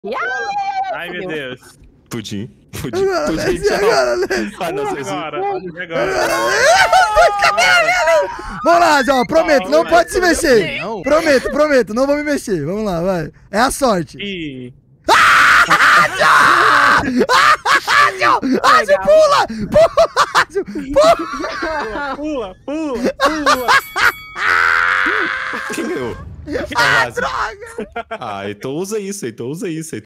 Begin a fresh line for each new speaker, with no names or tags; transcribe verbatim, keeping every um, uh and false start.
Ai, meu Deus.
Pudim. Pudim.
Agora,
Pudim.
Leslie,
Tchau.
agora, Leslie.
Ah, não, vocês-
Agora, agora.
Vamos lá, João, prometo, não
Não,
pode se
mas-
mexer.
Não.
Prometo, prometo, não vou me mexer. Vamos lá, vai. É a sorte.
Ih.
Ágil, pula! Pula, Ágil, pula!
Pula, pula, pula.
Quem ganhou?
Ah, droga!
Ah, então usa isso, então usa isso.